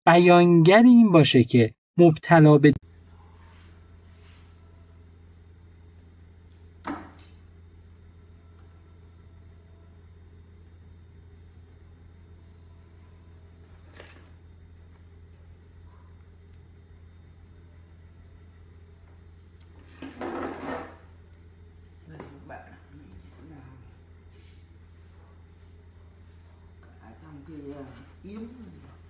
بیانگر این باشه که مبتلا به Ở trong kia yếm